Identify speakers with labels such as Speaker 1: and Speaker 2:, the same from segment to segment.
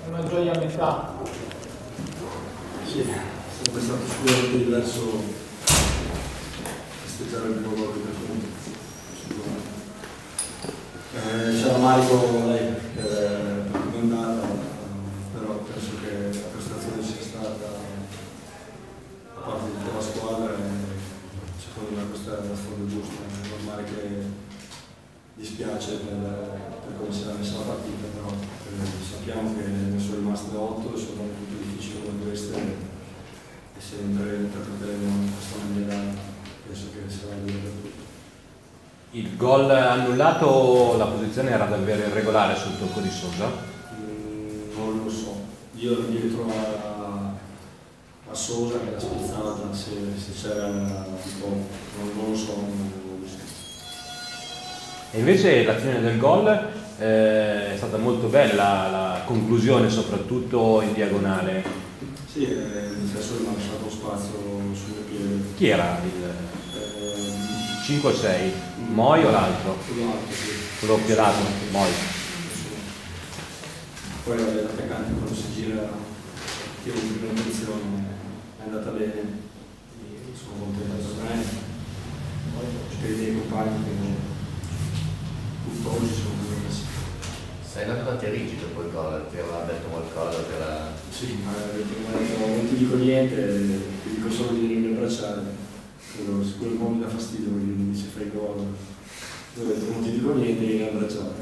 Speaker 1: una gioia a metà.
Speaker 2: Sì, è sempre stato sicuramente diverso festeggiare il primo gol che c'era Marico, lei che è andata, però penso che la prestazione sia stata da parte di tutta la squadra e secondo me questa è la strada giusta. È normale che dispiace per come si era messa la partita, però sappiamo che ne sono rimaste 8 e sono molto difficili come queste e se interpreteremo in questa maniera penso che sarà dura per tutti.
Speaker 3: Il gol annullato, la posizione era davvero irregolare sul tocco di Sosa?
Speaker 2: Non lo so, io ero dietro a Sosa che l'ha spizzata, se c'era un po', non lo so, non l'ho visto.
Speaker 3: E invece l'azione del gol è stata molto bella, la conclusione soprattutto in diagonale.
Speaker 2: Sì, il difensore mi ha lasciato spazio sulle piede.
Speaker 3: Chi era il 5 o 6? Moi o l'altro? Quello pierato, Moi.
Speaker 2: Poi l'attaccante quando si gira tira in prima posizione, è andata bene, sono contento per me, per i miei compagni che tutt'oggi sono messi.
Speaker 4: Sei andato tanto rigido quel gol, ti aveva detto qualcosa,
Speaker 2: Sì, ma non ti dico niente, ti dico solo di non abbracciare. Quello che mi dà fastidio perché mi dice fai gol. Io ho detto non ti dico niente, vieni a abbracciare.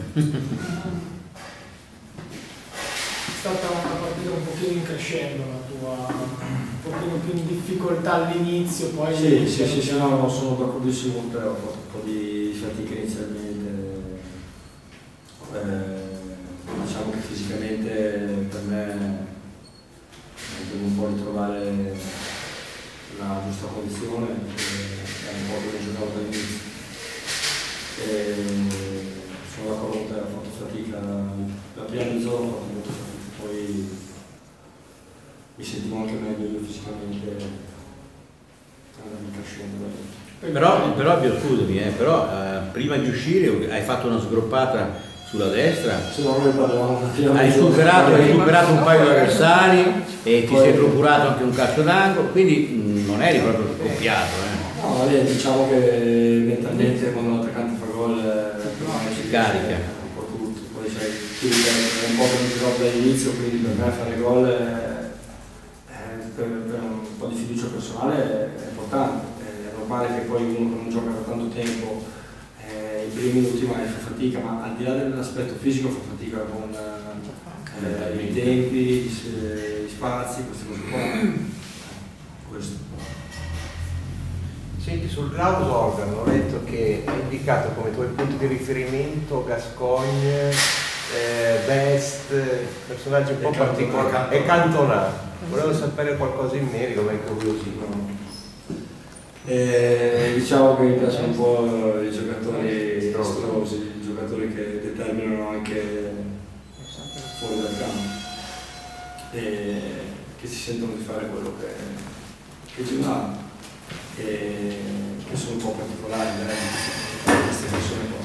Speaker 1: È stata una partita un pochino in crescendo la tua, un pochino più in difficoltà all'inizio, poi...
Speaker 2: Sì, no, sono d'accordissimo con te, ho fatto un po' di fatica inizialmente. Diciamo che fisicamente per me devo un po' ritrovare la giusta condizione, è un po' come giocavo dall'inizio. Sono d'accordo con te, ho fatto fatica, la prima mezz'ora ho fatto molto fatica, poi mi sentivo anche meglio io fisicamente, andavo crescendo.
Speaker 5: Però scusami, però prima di uscire hai fatto una sgroppata sulla destra, hai superato un paio di avversari e ti sei procurato anche un calcio d'angolo, quindi non eri proprio scoppiato.
Speaker 2: No, vabbè, diciamo che mentalmente quando l'attaccante fa gol
Speaker 5: si carica
Speaker 2: un po' tutto, poi c'è un po' come giocavo dall'inizio, quindi per me fare gol per un po' di fiducia personale è importante, è normale che poi uno non gioca da tanto tempo i primi minuti magari fa fatica, ma al di là dell'aspetto fisico fa fatica con i tempi, gli spazi, queste cose qua. Questo.
Speaker 6: Senti, sul Ground Organ ho letto che hai indicato come tuoi punti di riferimento Gascogne, Best, personaggi un po' particolari, e Cantona. Volevo sapere qualcosa in merito, ma è incuriosito.
Speaker 2: Diciamo che mi piacciono un po' i giocatori estrosi, i giocatori che determinano anche fuori dal campo e che si sentono di fare quello che ci va e che sono un po' particolari, queste persone qua.